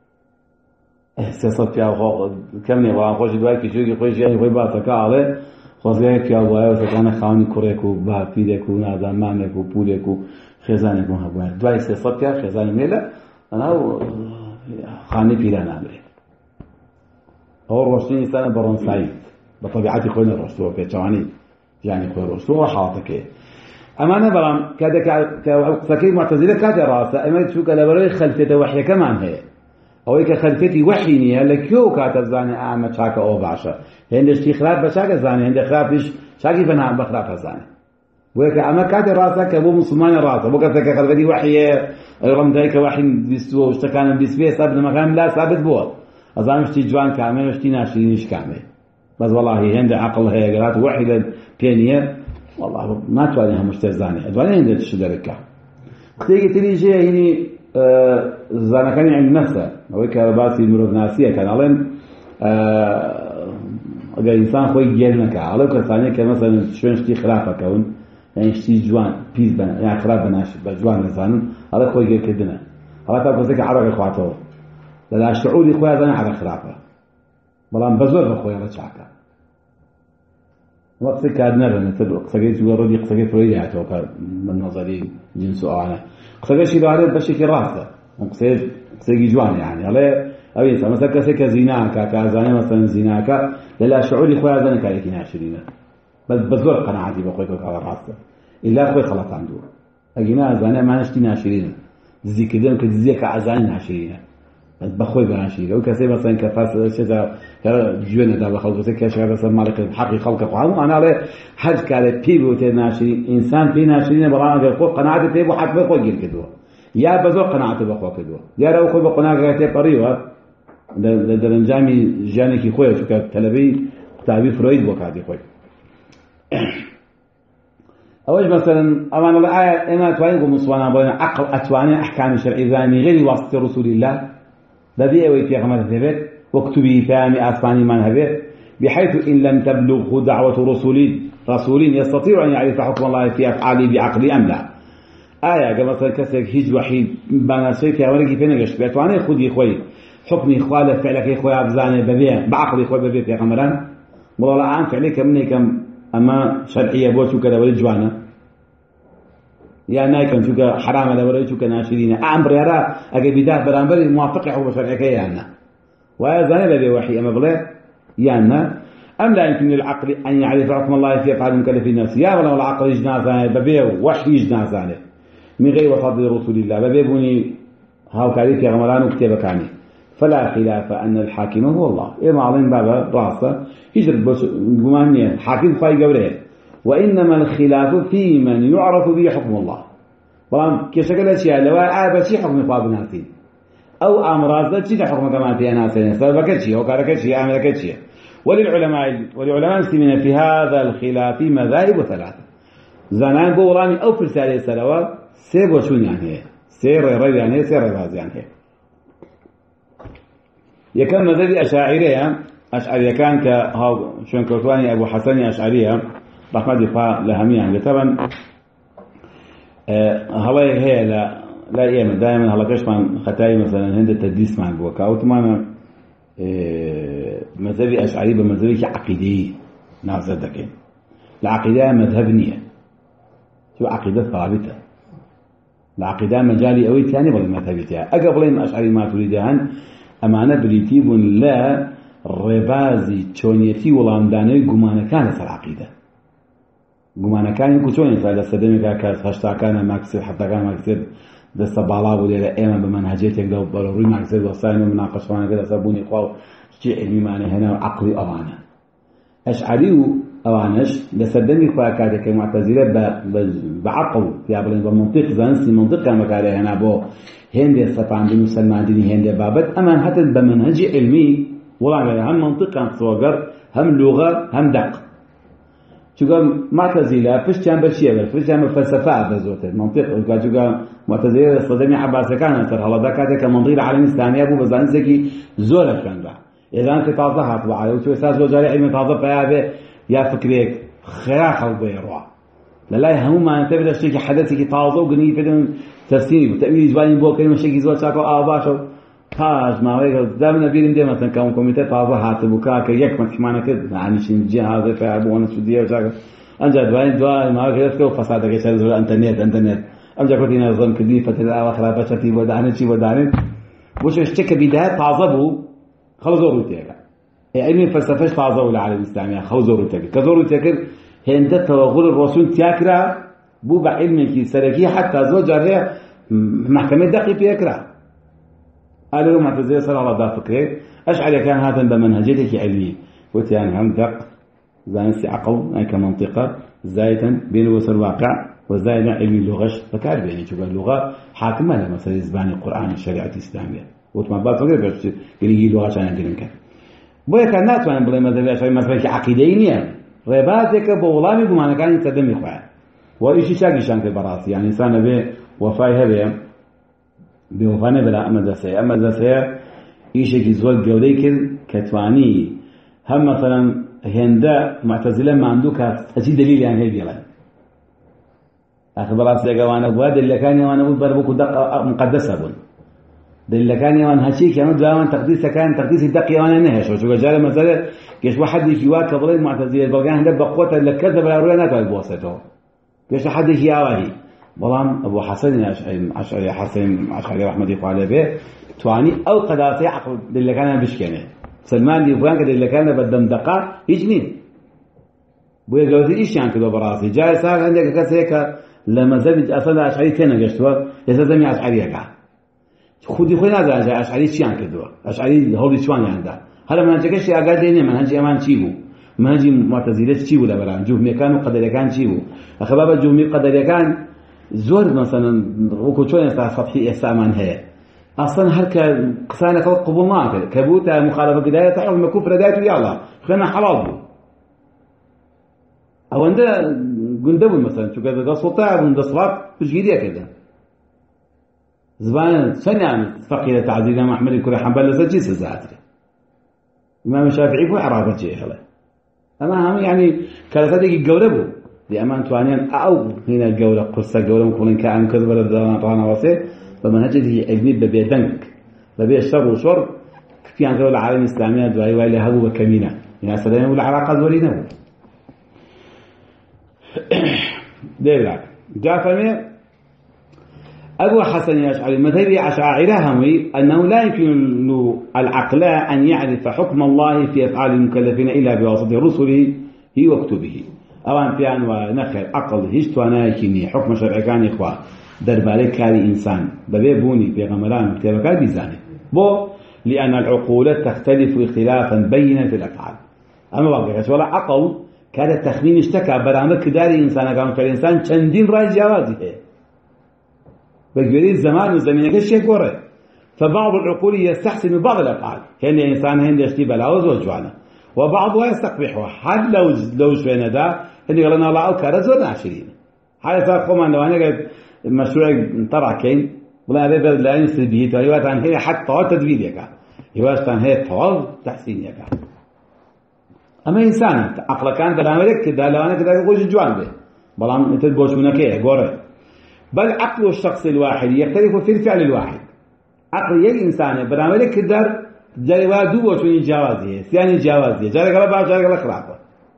سيصف يا كم نه وان خوش دواي كيشو خوش يعني خوي باسكا عليه خوزه كيا وای وسكانه خاني كوريكو با فيدكو نازا مامكو پولكو خزانه کو هبار دواي سيصف يا خزانه ميلا انا خانه بيرانا مرت اور روشني سنه برونسايت بطبيعتي خوين الرسول في تواني يعني خوين الرسول حاطك أمانة برام كذا كسكين معتزلة كذا راسه أما تشوف على بري خلفته وحي كمان هي أو هيك خلفتي وحيني هلا كيو كاتب زاني أعمى شاكا أو بعشرة هند استخراج بشاكا زاني هند خلاف إيش شاكي بنا بخلاف زاني وهيك أما كذا راسه كابو مسلمان راسه بو كذا خلفتي وحي رغم ذلك وحي بيسو اشتكان بيسبيه سبب مكان لا ثابت بو أظن مش تجوان كامل مش تناشرينش كامل بس والله هند عقل هي قرات وحي بينيه والله ما توانيها مشتزاني أدواني عندك شو دركه كتيجي تري شيء هني آه زانا كان عند نفسه هو كرباسي مرض ناسية كان علم آه أجا إنسان خوي جيلنا كعلم كثانية كمثلا شو نشتي خلافة كون يعني نشتي جوان بيز بنا يعني خلاف بناش بجوان إنسان هذا خوي جيل كدنا هذا تابو زيك عرق إخواته لا شعوري خوي هذا على خلافة بلان بزور خوي على شعكه وقت كادنا لنا تدرك قصقيت وردي قصقيت وياه توكل من نظري جنس أنا قصقيت شيء بعد بشكل راسه قصقيت قصقي جوان يعني على أبي مثلا كسك زناك كازاني مثلا زناك لا شعوري خويا زنك عليك ناشرين بس بزور قناعتي بقولك على راسه إلا خوي خلط عنده أجينا زاني ما نشتي ناشرين زي كده كتزيك عزاني ناشرين بس بخوي بناشرين لو كسي مثلا كفاس شجع جوانا ده بخلق كسي كشجع مثلا مالك حقي خلق قانون أنا على حد كله بيبو تناشرين إنسان في ناشرين برا قال قناعتي تبو حق بخوي جيل كده يا بزور قناعتي بخوي كده يا لو خوي بقناعتي طريقة لدرنجامي جانكي خويا شو كان تلبي تعبير فرويد وكادي خويا أول مثلا أمان الآية إما تواني مصوانا بين عقل أتواني أحكام شرعي ذاني غير واسطة رسول الله الذي أوي في غمرة ثبت واكتبي فامي أسفاني من هبت بحيث إن لم تبلغه دعوة رسول رسول يستطيع أن يعرف حكم الله في أفعاله بعقل أم لا آية مثلا كسك هج وحيد بنا شيء في أولك في نجش بأتواني خدي خوي حكمي خوالف فعلك خويا بزاني ببيع بعقلي خويا ببيع في غمران والله الآن فعليك مني كم أما شرعية بوشو كذا ولد جوانا يا نايكم شو حرام هذا ولا شو كناشرين أمر يرى أجي بداه برامبر موافق حكم شرعي كيانا وهذا لا بوحي أما بلا يانا أم لا يمكن للعقل أن يعرف حكم الله في أفعال المكلفين الناس يا ولا العقل يجنازانه ببيع وحي يجنازانه من غير وفضل رسول الله ببيبني هاو كاريك يا غمران وكتابك عني فلا خلاف أن الحاكم هو الله إيه معلن بابا راسه يجرب بس جمانية حاكم خاي قوله وإنما الخلاف في من يعرف به حكم الله طبعا كشكل أشياء لو أعب شيء حكم خواب ناسين أو أمراض ذات شيء حكم كمان في ناسين سبب شيء أو كارك شيء أمر شيء وللعلماء وللعلماء المسلمين في هذا الخلاف مذاهب ثلاثة زمان بوراني أو في رسالة سلوات سير وشون يعني سير ريب يعني سير رياض يعني يكن مذهبي أشاعرية أشعرية كان كهاو شون كوتواني أبو حسن أشعرية رحمة الله لهمية يعني طبعا هلا هي لا لا إيام دائما هلا كش من ختاي مثلا هند التدريس مع البوكا أو تماما مذهبي أشعري بمذهبي عقيدي نعزتك العقيدة مذهبنية شو عقيدة ثابتة العقيدة مجالي أوي ثاني بل مذهبتها أقبلين أشعري ما تريدهن أمانة بريتيب لا ربازي تشونيتي ولامداني قمانا كان سر عقيدة قمانا كان يكون تشوني فإذا استدامك كاشتا كان ماكسر حتى كان ماكسر دست بالا ودي ايما بمنهجيتك لو ضروري ماكسر وصاينه مناقشه وانا كده سبوني قاو شيء علمي معنى هنا عقلي أوانا أشعري أوانش لسدني فاكاتك معتزلة بعقل في أبلين بمنطق زانسي منطق كما قال هنا بو هندي صفان دين مسلمان دين هندي بابت أما حتى بمنهج علمي والله هم منطق كان صوغر هم لغة هم دق شو قال معتزلة فيش كان بالشيء فيش كان فلسفة بزوت منطق قال شو قال معتزلة صدمي عباس كان ترى هلا ذاك كمنظير عالم إسلامي أبو بزانسكي زورة كان له إذا أنت تعظها طبعا وشو أساس وجاري علم تعظف هذا يا فكريك خراخ البيروع لا هم ما تبدأ شيء حدثك تعظه وقني بدون تفسير وتأويل جواني بو كلمة شيء زوج شاكو آباشو هاش ما ويك دائما نبيل دائما مثلا كم كوميتة تعظه هاتبوكا كيك ما تحمانا كده يعني شيء جه هذا فأبو أنا سودية وشاكو أنجد وين دوا ما كده كده فسادك يشتغل زول إنترنت إنترنت أمجد كنت نظام كذي فترة آخر بشرتي وداني شيء وداني وش اشتكى بداية تعظبه خلص زورو تيجا علم الفلسفة تعظوا العالم الإسلامي خلص زورو تيجا كزورو تيجا هند توغل الرسول تياكرا بو بعلمك سركي حتى زوج عليه محكمة دقي فيكرا قالوا له معتزلة صلى الله عليه فكره أشعر كان هذا بمنهجيتك علمي قلت يعني هم دق زانسي عقل يعني كمنطقة زايدا بين وسط الواقع وزايدا علم اللغة فكار بيني شو اللغة حاكمة لما صار يزبان القرآن الشريعة الإسلامية وتما بعد فكرة بس يجي لغة عشان يقولون كان بويا كان ناس وين بلا مذهب عشان مثلا عقيدينية رباطك بولامي بمعنى كان يتقدم يخوع وإيش شاقي شان في براسي يعني إنسان به وفاي هذا بوفانه بلا مدرسة أما مدرسة إيش يزول جوديك كتواني هم مثلا هندا معتزلة ما عندك أشي دليل يعني هذي لا أخبر راسي جوانا بواد اللي كان وانا بقول بربك دق مقدسة بون دلەکانی ئەوان هەچی کە ئەمە داوان تەقدیسەکان تەقدیسی دەقی ئەوانە نەهێشەوە چونکە جارە مەسەلە گەشتوە حەدێکی وا کە بڵێ معتەزیلە بەڵگان هەندێک بە قوتە لە کەسە بەلا ڕووی ناتوانێت بوەستێتەوە گەشتە حەدێکی ئاواهی بەڵام ئەبوو حەسەنی ئەشعەری حەسەن ئەشعەری ڕەحمەتی خوا لێبێ توانی ئەو قەداسەی عەقڵ دلەکانیان بشکێنێ سلمان دیوان کە دلەکانە بەدەم دەقا هیچ نین بۆیە گەورەتر ئیشیان کردەوە بەڕاستی جارە ساغ هەندێک کەسێک کە لە مەزەبی ئەسەدا ئەشعەری تێنەگەشتووە ئێستا دەمی ئەشعەریەکە خودی خۆی نازانێت ئەشعەری چیان کردووە ئەشعەری هەوڵی چوانیاندا هەر منهەجەکەشی ئاگات لێ نییە منهەجی ئەمان چی بوو منهەجی معتەزیلە چی بوو لەبەران جوهمیەکان و قەدەریەکان چی بوو ئەخە بابە جوهمی قەدەریەکان زۆر مەسەلەن وەکو چۆن ئێستا سەطحی ئێستامان هەیە ئەسڵەن هەر کە قسانەکە قبوڵ ناکرد کە بوو تا مخالەفەکردایە تا حکمە کوفرە دایەت و یاڵا خوێنە حەڵاڵ بوو ئەوەندە گوندە بوون مەسەلەن چونکە دەسەڵتا بوون دەسەڵات پشگیریەکردن زبان چەندیان فەقیرە تعزیل ئەمام ئەحمەدی کوڕی حەنبەل لەسەر چی سزاترێ ئیمام شافعی بۆ عێراقە جێهێڵێ ئەمە هەموو یعنی کەلەفەتێکی گەورە بوو دی ئەمان توانیان ئەو هینە گەورە قورسە گەورە کوڵین کە ئەم کەس بەرە ڕانەوەسێ بە مەنهەجێکی عیلمی بەبێ دەنگ بەبێ شەڕ و شۆڕ کفیان کردەوە لە عالەمی ئیسلامیە دوایی وای لێ هەبوو بە کەمینە یعنی سەدەیان بوو لە عێراقا زۆری نەبوو دێرا جا فەرمێ أبو حسن الأشعري مذهب أشاعرة همي أنه لا يمكن العقل أن يعرف حكم الله في أفعال المكلفين إلا بواسطة رسله وكتبه أوان بيان ونخر عقل هيش تواناكيني حكم شرعي كان إخوة درباري كاري إنسان ببيبوني بيغمران كتابك بيزاني بو لأن العقول تختلف اختلافا بينا في الأفعال أما باقي ولا عقل كان التخمين اشتكى برامج كداري إنسان كان كالإنسان چندين رأي جوازه بقبلي الزمان والزمين كشيء قرر فبعض العقول يستحسن بعض الأفعال كان الإنسان هند يشتي بلاوز وجوانا وبعضها يستقبحها حد لو لو شوينا ده اللي قالنا الله أوكر زورنا عشرين هذا صار خمان لو أنا قلت مشروع طرح كين ولا هذا بلد لا ينسى به تريوات عن هي حتى طوال تدبير يكا يواجه عن هي طوال تحسين يكا أما إنسان عقل كان ده عملك كده لو أنا كده يقول جوان به بلام أنت تقولش منك إيه قرر بل عقل الشخص الواحد يختلف في الفعل الواحد عقل يك إنسان برامج كدر جاوا دو وشوني جوازه ثاني جوازه جارك لا بعد جارك لا خلاص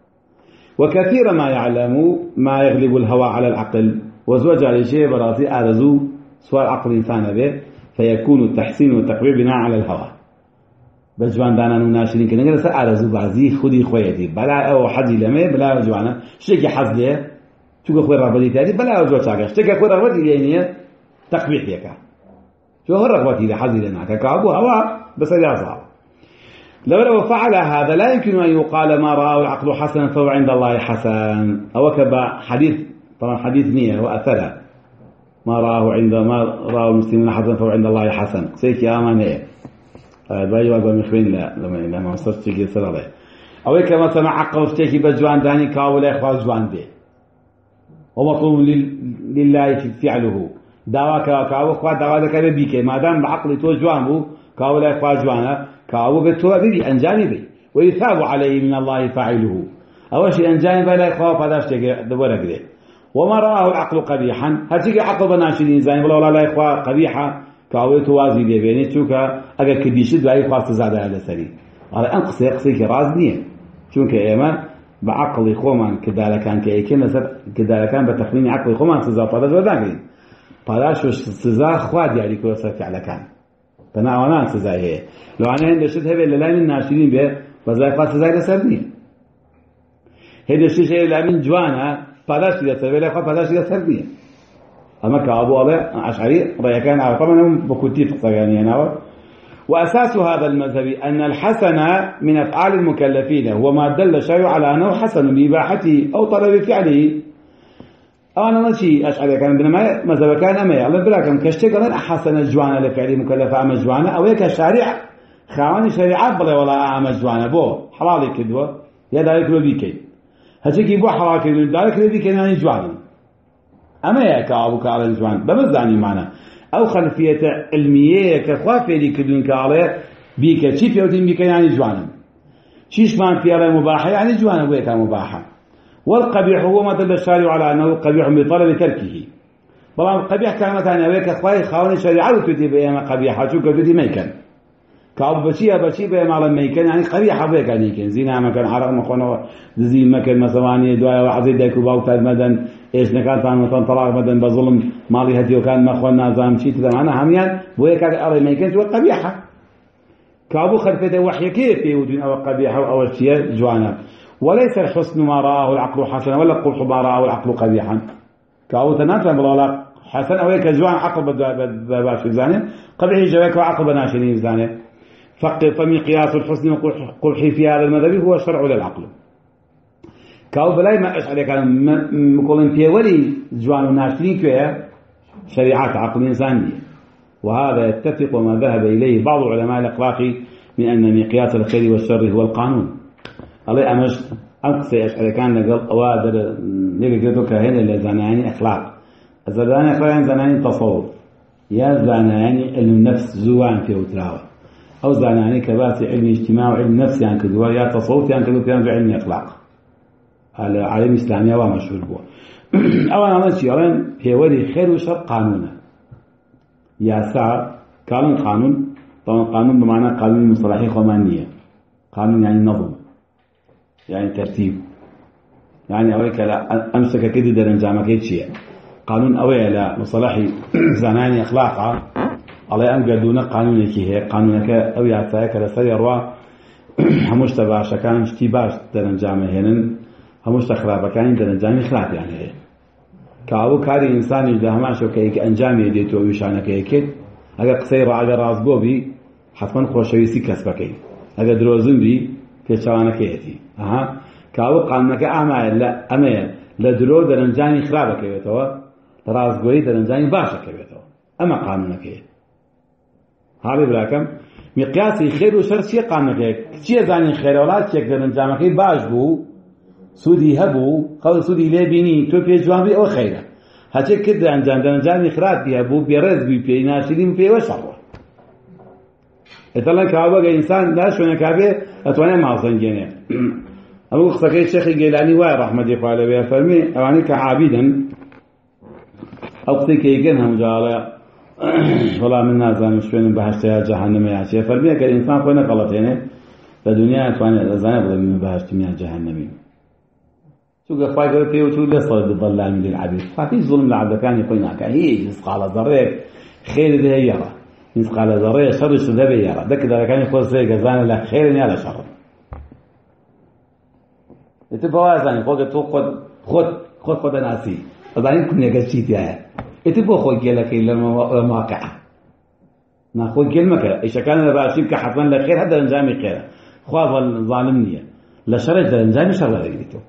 وكثير ما يعلم ما يغلب الهوى على العقل وزوج على شيء براسي أرزو سؤال عقل إنسان به فيكون التحسين والتقويم بناء على الهوى بجوان دانا ناشرين كنا نقول سأرزو بعزي خدي خويتي بلا أو حد لما بلا جوانا شيء حظه شو خوي رغبتي تادي بلا وجوه شاكا اشتكى خوي رغبتي يعني تقبيح يكا شو هو رغبتي إذا حظي لنا كعبو هوا بس إذا صعب لو لو فعل هذا لا يمكن أن يقال ما رأى العقل حسنا فهو عند الله حسن أو كبا حديث طبعا حديث نية وأثرها ما رآه عند ما رأى المسلمون حسنا فهو عند الله حسن سيك يا أمانية باي وقال مخبين لا لما لما وصلت تيجي سرده أو كما سمع عقل اشتكي بجوان داني كاولا إخوان جوان به ومطلوب لله فعله دعوة كاو خوا دعوة كذا بيك ما دام بعقل تو جوان بو كاو لا خوا جوانا كاو بتو بي انجاني بي ويثاب عليه من الله فاعله اول شيء انجاني بلا خوا فداش دبره كده وما راه العقل قبيحا هتيجي عقل بناشدين زين ولا لا خوا قبيحه كاو توازي دي بيني توكا اجا كديش داي خوا زاد على سري على انقص يقصيك رازنيه شوك ايمان بعقل خومان كذا كان كأيكين نصر كذا كان بتخمين عقل خومان سزا فلاش بدانين فلاش وش سزا خواد يعني كل صفي على كان تناولان سزا هي لو أنا هند شد هبل للاين الناشرين به فزاي قاس سزا لسرني هذا الشيء شيء لامين جوانا فلاش لسرني ولا خا فلاش لسرني أما كأبو أبي أشعري رأي كان على طبعا بكتيف يعني أنا وأساس هذا المذهب أن الحسن من أفعال المكلفين هو ما دل الشرع على أنه حسن بإباحته أو طلب فعله أنا ماشي أشعر كان بينما مذهب كان أما الله براكم كشتغل أحسن الجوانة لفعل مكلفة أما الجوانة أو هيك الشارع خواني شريعة بلا ولا أما الجوانة بو حلال كدوة يا ذلك لو بيكي هتجي بو حلال كدوة ذلك لو بيكي يعني جوانة أما يا كأبو كعلى الجوان بمزاني معنا أو خلفية علمية كخوافة اللي كدون كعلى بيك شيء فيوتين بيك يعني جوانا شيش فان في على مباحة يعني جوانا ويك مباحة والقبيح هو ما دل الشارع على أنه قبيح بطلب تركه بلام قبيح كان مثلا أويك أخوي خواني شريعة تدي بيما قبيحة شو كتدي ميكن كاب بشيء بشيء بيما على ميكن يعني قبيحة بيك يعني كن زينة مكان حرام مخونه زين مكان مثلا دواء وعزيز ديكو باوت مدن إيش نكان تان مثلا طلاق مدن بظلم مالي هدي وكان مخونه زام شيء تدا أنا هميان ويك على ميكن شو قبيحة كابو خلفته وحي كيف يودين أو قبيحة أو شيء جوانا وليس الحسن ما رآه العقل حسنا ولا القبح ما رآه العقل قبيحا كابو تناتنا بالله حسن أويك جوان عقل باش زانه قبيح جواك وعقل بناشنين زانه فمقياس الحسن والقبح في هذا المذهب هو الشرع للعقل كاو بلاي ما ايش عليك مقولن في ولي جوان وناشرين كيا شريعات عقل انسانيه وهذا يتفق وما ذهب اليه بعض علماء الاخلاق من ان مقياس الخير والشر هو القانون الله امش اقصى ايش عليك كان قال اوادر نيجي هنا اللي زاناني اخلاق الزاناني اخلاق زاناني تصوف يا زاناني علم النفس زوان في وتراوه أو زاناني كباسي علم اجتماع وعلم نفس يعني كدوا يا تصوف يعني كدوا كلام في علم أخلاق على علم إسلامي ومشهور بوا أو أنا ماشي أولا في ولي خير وشر قانونا يا ساعة قانون قانون طبعا قانون بمعنى قانون المصطلحي خمانية قانون يعني نظم يعني ترتيب يعني أولك لا أمسك كده درنجامك كيتشيا قانون أوي لا مصطلحي زاناني أخلاقها الله أن قدونا قانونك هي قانونك أو يعطيك لسري روا همش تباش كان اشتباش درنجام هنن همش تخراب كان درنجام خلاف يعني كأبو كاري إنسان إذا هماش وكيك أنجام يديته ويشانك هيك هذا قصير على راس بوبي حتما خوشويسي كسبك هذا دروزن بي في شوانك هيتي أها كأبو قانونك أعمى لا أما لا درو درنجام خرابك يبتوا راس بوي درنجام باشك يبتوا أما قانونك هي هذا براكم مقياسي خير وشر شيء قانونك شيء زاني خير ولا شيء درنجامك باش بو سودي هبو قال سودي لبيني تو بيجوان بي او خيره هاتي كده انجام درنجام خراب بي هبو بيرز بي بيناشدين بي وشر اتلا كابا انسان لا شو نكابه اتوانا ما زنجينه ابو خصكي الشيخ الجيلاني واي رحمه الله عليه فرمي اواني كعابدا او قصيكي يجنهم جاله والله من نازل شوين بهشت يا جهنم يا شيخ فرمي كان الانسان كونه غلط هنا الدنيا اتوانا زنب من بهشت يا جهنم شو قال فايق فيه وشو اللي صار بالظلام للعبيد ففي ظلم العبد كان يقول هناك هي مسقال ذريك خير ده يرى مسقال ذريك شر الشذاب يرى ده كذا كان يقول زي جزان لا خير يا شر يتبوا زاني فوق تاخذ خد خد خد ناسي زاني كن يجشيت يا يتبوا خد لك الا المواقع ناخذ كلمه ايش كان الراشد كحفن لخير هذا انجامي خير خاف الظالمنيه لا شر ده انجامي شر غيرته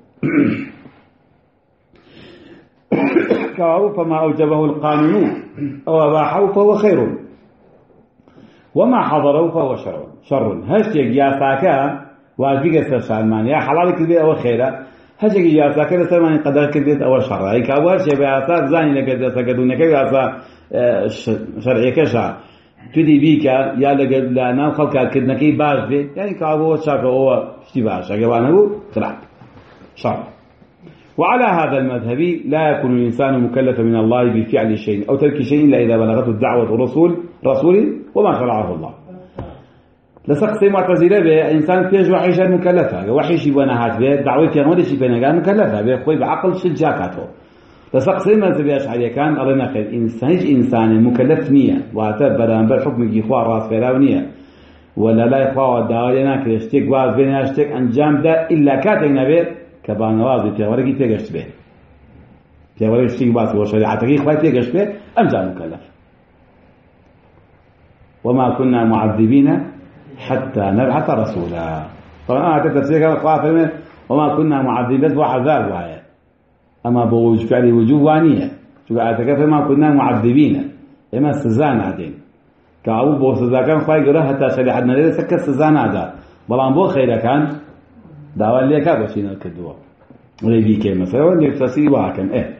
فما أوجبه القانون أو أباحه فهو خير وما حضره فهو شر شر هشتك يا ساكا واجبك سلمان يا حلالك البيت أو خيرا هشتك يا ساكا سلمان قدرك البيت أو شر أي كأول شيء بأساس زاني لك سكتونك بأساس شرعي كشع تدي بيك يا لقد لنا خلق كدنكي باش بي يعني كأول شاك هو اشتباه شاك وأنه خلاف شر وعلى هذا المذهب لا يكون الإنسان مكلفا من الله بفعل شيء أو ترك شيء إلا إذا بلغته الدعوة رسول رسول وما شرعه الله لسقسي معتزلة به إنسان فيش وحي شيء مكلفة وحي شيء بنهات به دعوة كان شيء بنهات مكلفة به خوي بعقل شجاكاته لسقسي مذهب أشعري كان الله نخير إنسان إنسان مكلف نية واعتبر بالحكم جيخوا راس فراونية ولا لا يخوا دعوة ناكل اشتك واز بين اشتك أنجام ده إلا كاتن نبي كبانوازي في ورقي تيجش به في ورقي شيء باس وشريعتك إخوة تيجش به أمجا مكلف وما كنا معذبين حتى نبعث رسولا طبعا أنا تفسير قافل وما كنا معذبين وعذاب وعيا أما بوجه فعل وجوه وانية شو قاعد ما كنا معذبين إما استزان عدين كأبو بو سزا كان خواهي قرأ حتى شريعتنا لذا سكت استزان عدا بلان بو خيرا كان دعوة اللي كابو شينا الكدوة وليبي كي مثلا واللي تفسيري وحكم إيه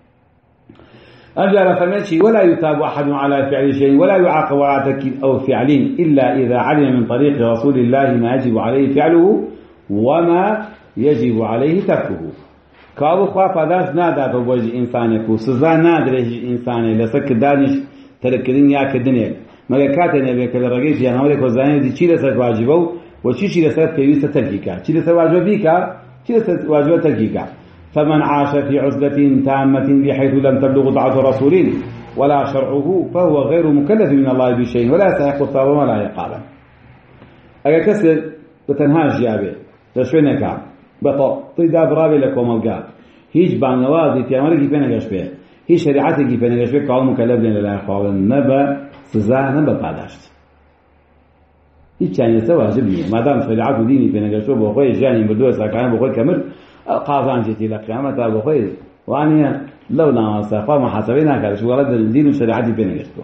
أرجع فمشي ولا يتاب أحد على فعل شيء ولا يعاقب على ترك أو فعلين إلا إذا علم من طريق رسول الله ما يجب عليه فعله وما يجب عليه تركه كابو خوا پاداش ناداتەوە بۆ ئینسانێک و سزا نادرێت ئینسانێک لەسەر کردانیش تەرکردن یا کردنێک مەگەر کاتێک نەبێت کە لە ڕێگەی پێغەمبەرێک وەزانێتی چی لەسەر واجبە و و چیشی لەسەر پێویستە تەرکی کات چی لەسەر واجبە بیکات چی لەسەر واجبە تەرکی کات فمن عاش في عزلة تامة بحيث لم تبلغ طاعة رسول ولا شرعه فهو غير مكلف من الله بشيء ولا سيحق ثوابا ولا عقابا اگر کسی بتنها جیابه تشوینه کام بطا طیدا برابی لکوم الگا هیچ بانوازی پیامبری کی پنگش به هیچ شریعتی کی پنگش به قال مکلف لین الله خواب نبا سزا نبا پاداشت هیچ چنین سه واجب نیست مادام شریعت و دینی پنگش به خوی جانی بدو ساکان به خوی کمر قاضان جتی لقیامت به خوی وانیا لو لا صفا محاسبينا كذا شو ورد الدين والشريعة بينجسوا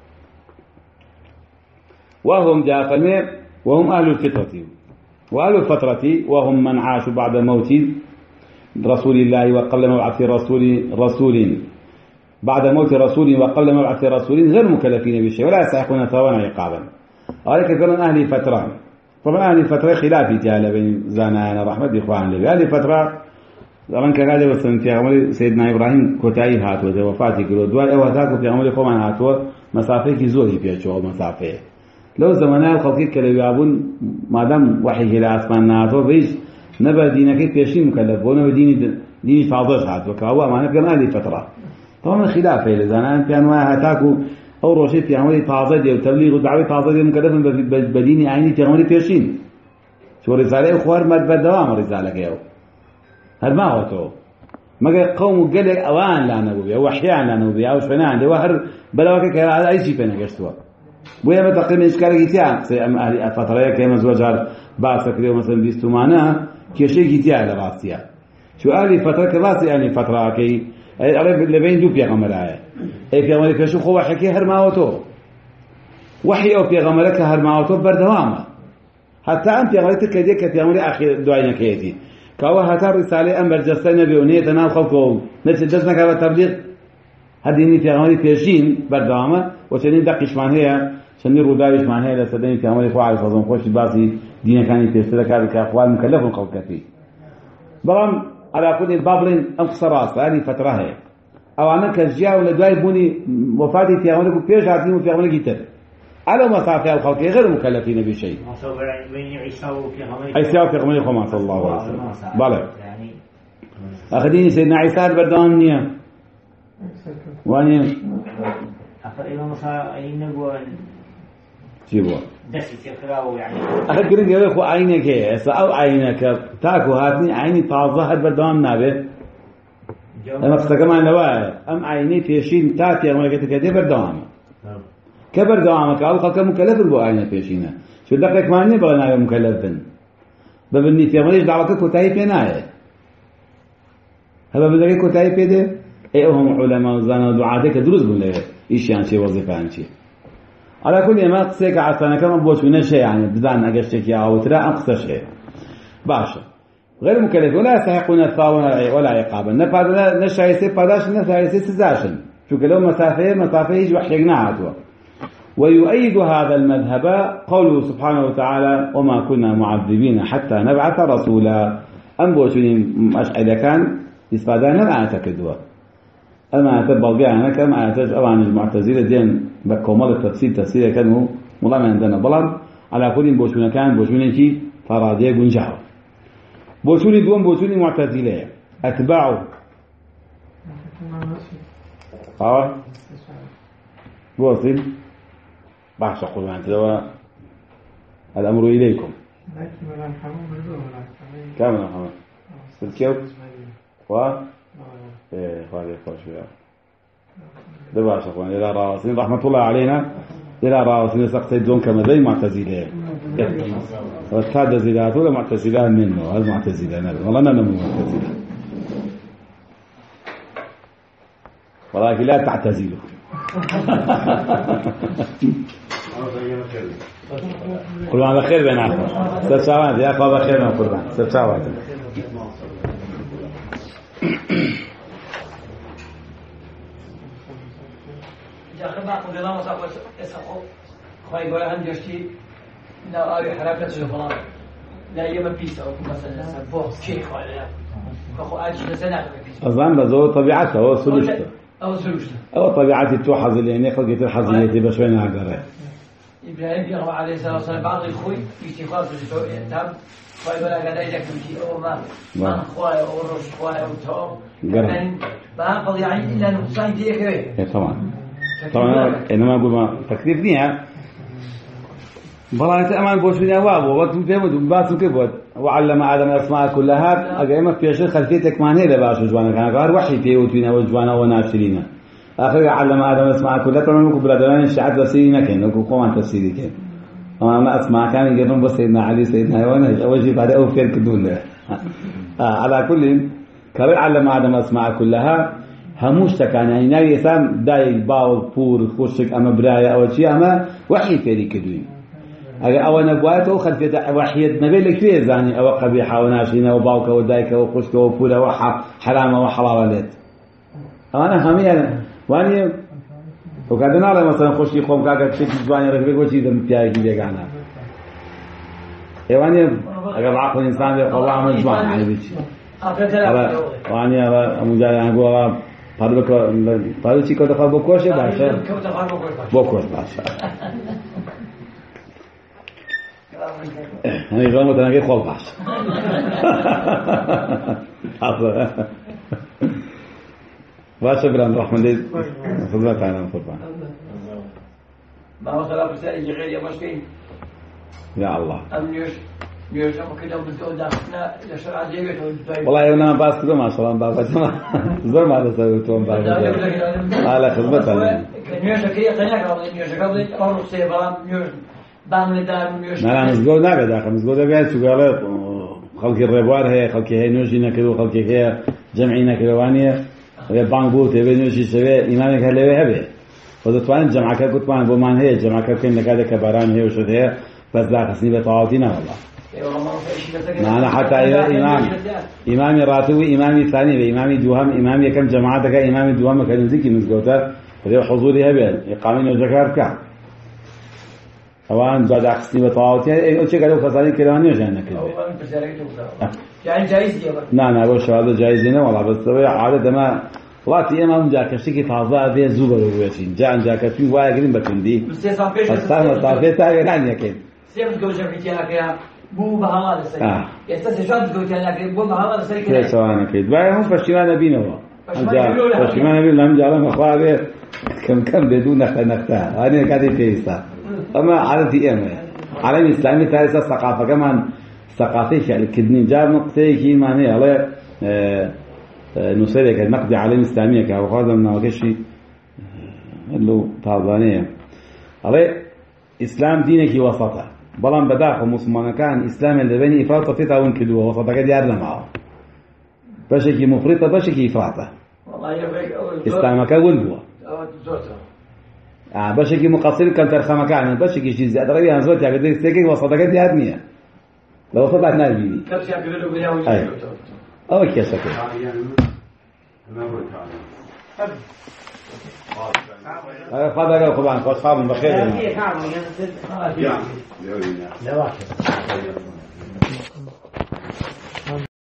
وهم جاء وهم أهل الفترة وأهل الفترة وهم من عاشوا بعد موت رسول الله وقبل مبعث رسول رسول بعد موت رسول وقبل مبعث رسول غير مكلفين بشيء ولا يستحقون ثوابا عقابا هذا كثيرا أهل الفترة طبعا أهل الفترة خلافي تعالى بين زانان رحمة إخوان لي أهل الفترة زمان که قاعد وسن پیامبر سیدنا ابراهیم کوتاهی هات و وفاتی کرد دوای او هات پیامبر خۆمان هاتووە مسافەیەکی زۆری پێچەوە مسافەیە لەو زمانە خەڵکی کە لەویابوون مادام وحی لە ئاسمان نهاتەوە بەهیچ نەبە دینەکەی پێشی مکەلەف بۆ نەوە دینی دینی تازەش هاتووە کە ئەوە ئەمانە پێڵ ئەهلی فترە تەواو خلافێ لە زانان پێیان وایە هەتاکو ئەو ڕۆژەی پیامبەری تازە دێ و تەبلیغ و دعوەی تازە دێ مکەلەفن بە دینی ئاینی پێغەمبەری پێشین چۆ ڕیسالەی خوار مەد بەردەوامە ڕیسالەکەیەوە هر ما هو تو مگر قوم قال اوان لا نبوي او احيان لا نبوي او فنان ده هر بلاوك على اي شيء بنغشتوا ويا متقين اشكال جيتيا ام اهل فتره كما زوجار باسك اليوم مثلا بيستمانه كشي جيتيا على راسيا شو اهل فتره كلاس يعني فتره كي عرف اللي بين دو بيغمر اي بيغمر كشو خو حكي هر ما هو تو وحي او بيغمرك هر ما هو تو بردوامه حتى انت غلطت كديك بيغمر اخر دعينا كيتي كوا هتا رسالة أمر جسنا بيونية تنام خلقهم نفس الدرس كوا تبليغ هديني في عمري بيرشين بردامة وشني دقيش معناها شني رودايش معناها لسدني في عمري فاعل فضم خوش باسي دين كان يفسر كذا كأخوال مكلف القول كثير برام على كل البابلين أنقصرات هذه فترة هي أو أنا كجيا ولا بوني وفاتي في عمري بيرش عتيم في عمري جيتر على مسافة الخلق غير مكلفين بشيء. عيسى وفي غمري خما صلى الله عليه وسلم. بلى. أخذيني سيدنا عيسى البردان نيا. واني. أخذ إلى مصا أين نقول. جيبوا. دس يقرأوا يعني. أخذ كريم يقول خو عينك هي أو عينك تاكو هاتني عيني طازة البردان نابه. أنا استكمل نواه أم عيني تيشين تاتي أما قلت كده بردان. كبر دوامك أو خلك مكلف البوعين بيشينا شو دقيق ماني بغنا مكلفن ببني في عمليش دعوتك كتاي بينايه هذا بدك كتاي بيده ايه هم علماء زنا دعاتك دروس بقول ايش يعني شيء وظيفه يعني شيء على كل ما قصيك عشان كمان بوش من شيء يعني بدان اجشتك يا او ترى اقصى شيء باشا غير مكلف ولا يستحقون الثواب ولا عقابا نفاد نشاي سي فداش نشاي سي سزاشن شو كلو مسافه مسافه يجي وحيقنا عتوا ويؤيد هذا المذهب قوله سبحانه وتعالى وما كنا معذبين حتى نبعث رسولا أم بوشين أشعر كان إسفادان ما أعتقدوا أما أتبقى أنا كما أعتقد أولا المعتزلة دين بكمال التفسير تفسير كانوا والله ما عندنا بلان على كل بوشون كان بوشون كي فرادية بنجاو بوشون دوم بوشون معتزلة أتباعوا ها بوصل بحث قرآن تدوى الأمر إليكم كامل محمد سلكيو و ايه خالي خوش يا ده بحث قرآن إلى راسين رحمة الله علينا إلى راسين سقسيد دون كما زي معتزلة وكاد زلات ولا معتزلة منه هذا معتزلة والله أنا من معتزلة ولكن لا تعتزلوا قربان بخير بين عفوا سبساوات يا أخوة بخير من قربان سبساوات جاء ما قلنا ما صار اسقو خوي يقول هم جشتي لا أري حركة الفلان لا يوم بيسا وكم مثلا بوه شيء خوي لا أخو أجل سنة أظن بزود طبيعته هو سلوشته أو سلوشته أو طبيعتي توحظ اللي يعني خلقت الحظية بشوية عقرة إبراهيم يقرأ عليه الصلاة والسلام بعض الخوي يشتغل في السوق يتهم فيقول لك هذا يدك من شيء أو ما ما خواي أو رش خواي أو تو لكن ما قضي يعني إلا نقصان دي كذا طبعا طبعا إنما أقول ما تكليف نية والله أنت أمان بوش من أواب ووقت مفهوم باسم كبود وعلم آدم الأسماء كلها أجمع في شيء خلفيتك ما هي لباش وجوانا كان قال وحي فيه وتوينا وجوانا وناشرينا آخر علم آدم الأسماء كلها طبعا ممكن بلادنا الشعب تفسيرنا كان لو قوان تفسيري كان أما ما أسمع كان يقولون بس سيدنا علي سيدنا وانا أول شيء بعد أوفر كدون له على كل كبر علم آدم الأسماء كلها هموش تكان يعني ناوي سام داي باو بور خوشك أما براية أو شيء أما وحي فيه كدوين أجا أو نبواته خلفية وحيد نبيل كثير زاني أو قبيحة وناشينة وباوك ودايك وخشك وفولة وحرامة وحلالات أنا همية واني وكادنا على مثلا خشي قوم كاكا تشكي زواني ركبك وشي ذم فيها كي بيقعنا واني أجا بعقل الإنسان بيقول عمل زوان يعني بيش واني مجال يعني قوة فاربك فاربك شيء كده خالبك وشي باشا بوكوش باشا أنا يقول مثلا كيف خال باش باش برام رحمة الله خدمة عنا فربان ما هو طلب رسائل غير يا مشكين يا الله أم نيوش نيوش أما كده بدو داخلنا لشرع جيبته والله أنا باس كده ما شاء الله باس زور ما تسويتون باس على خدمة عنا نيوش كي قناع قبل نيوش قبل أو رخصة برام نيوش بعمل دار نيوش لا مسجود نبي داخل مسجود نبي شو قالت خلق الربوار هي خلق هي نوجينا كده خلق هي جمعينا كده وانية ويا بانبوت هي نوجي سوي إمامك هلا هبه فدتوان جمعة كده كنت وان بمان هي جمعة كده كنا كده كبران هي وشو هي بس داخل سنين بتعاطينا والله ما أنا حتى إمام إمامي راتبي إمامي ثاني وإمامي دوهم إمامي كم جماعة كده إمامي دوهم كانوا ذيك مسجوده فده حضوري هبه إقامين وذكر كه أوان زاد أخسني بطاعتي أو شيء قالوا خسارين كلامي وش أنا كده يعني جايز يا نعم أقول شو هذا جايز هنا والله بس هو عادة ما والله تي إمام جاك شيء تازة ذي زوبر ويشين جان جاك في واحد قريب بتندي بس يسمع فيش بس أنا طافي تاعي يعني يكين سيف تقول جمعي تياك يا بو بهذا السنة يستسي شو تقول تياك بو بهذا السنة كده سواء كده باي هم فشينا نبينا هو فشينا نبينا هم جالهم أخوابه كم كم بدون نخت نختها أنا قاعد فيسا أما عادتي إما على الإسلامي تاريخ الثقافة كمان ثقافية يعني كدني جاب نقطة كي معناه على نصير كنقد على الإسلامية كهذا من وكشي له تعبانية على إسلام دينك وسطه بلان بداخل مسلمان كان إسلام اللي بني إفراط في تعاون كدوه وسطه قد يعلم معه بشكل مفرطة بشكل إفراطه إسلامك ولدوا آه بشكل مقصر كان ترخم كان بشكل شيء زيادة غير هنزوت يعني بدي استيقظ وسطك دي هدنية لو وسطك ناربيني كيف يعملوا له بياوي أي أو كيف سكت هذا هذا قال قبان قصاب بخير لا